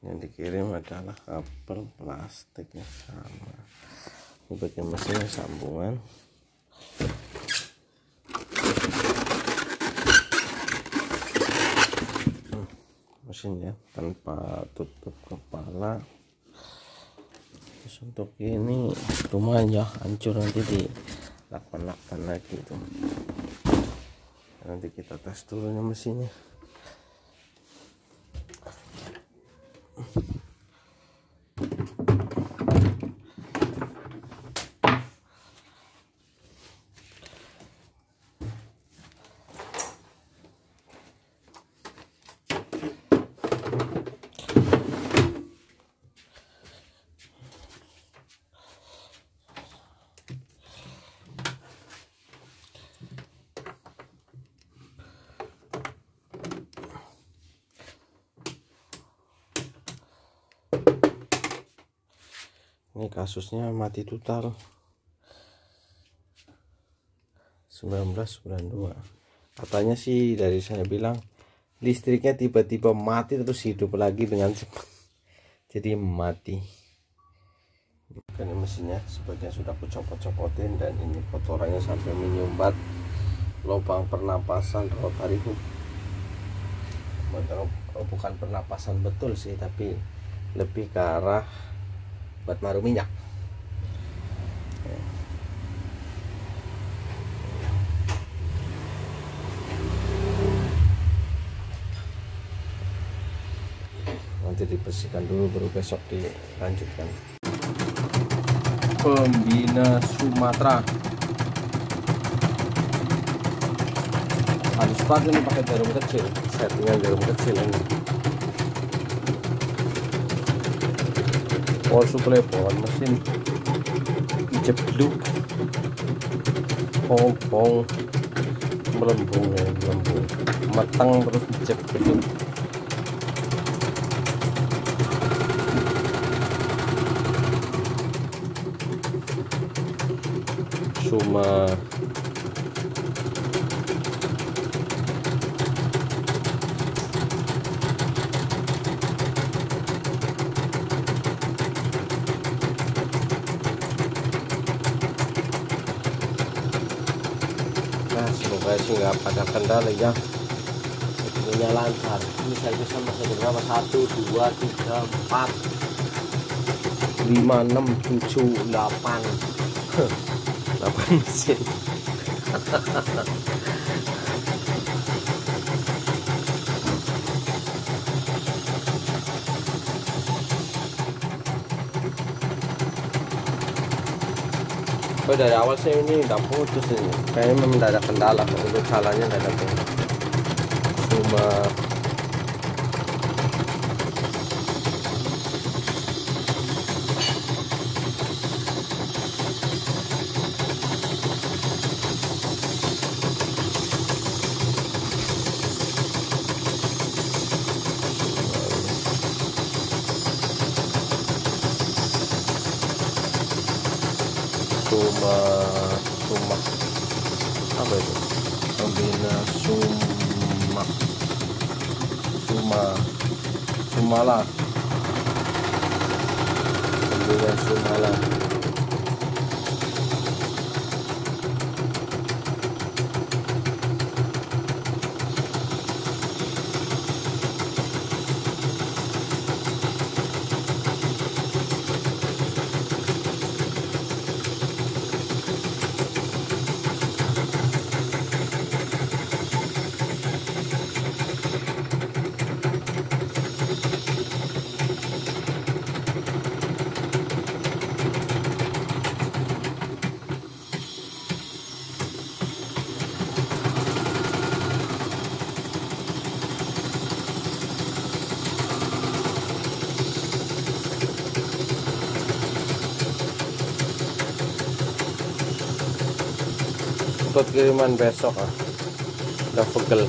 Yang dikirim adalah kabel plastiknya sama. Ini bagian mesinnya, sambungan. Mesinnya tanpa tutup kepala. Terus untuk ini rumahnya hancur, nanti dilakban lagi itu. Nanti kita tes dulu mesinnya. Ini kasusnya mati total 1992. Katanya sih, dari saya bilang listriknya tiba-tiba mati terus hidup lagi dengan cepat, jadi mati. Ini mesinnya sebagian sudah aku copot-copotin, dan ini kotorannya sampai menyumbat lubang pernapasan rotary hook. Bukan pernapasan betul sih, tapi lebih ke arah buat maru minyak. Nanti dibersihkan dulu, baru besok dilanjutkan. Pembina Sumatera. Halus banget ini pakai jarum kecil, settingan jarum kecil ini. Power supply, power mesin jeblok, pompong melembung, matang terus jeblok. Cuma semoga sih nggak pada kendala ya, ini lancar. Ini saya bisa masih berapa, 1 2 3 4 5 6 7 8 8 mesin. Oh, dari awal saya ini udah putus ini, kayaknya memang tidak ada kendala untuk jalannya, tidak ada kendala. Cuma apa itu, pembina Sumala, pembina Sumala. Buat kiriman besok udah pegel.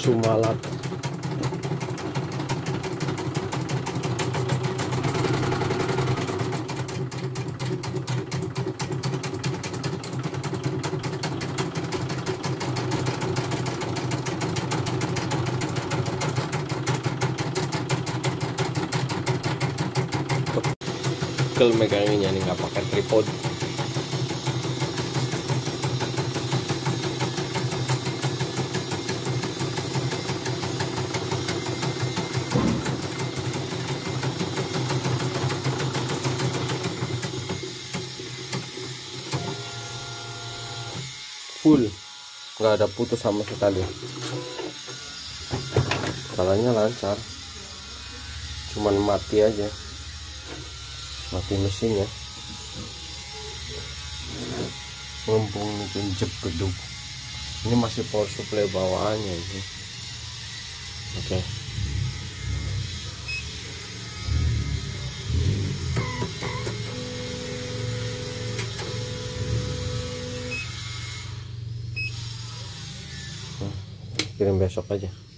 Sumalat. Pegel meganginnya nih, nggak pakai tripod. Full, nggak ada putus sama sekali. Jalannya lancar, cuman mati aja, mati mesinnya. Mumpung bikin jebeduk, ini masih power supply bawaannya ini. Oke. Kirim besok aja.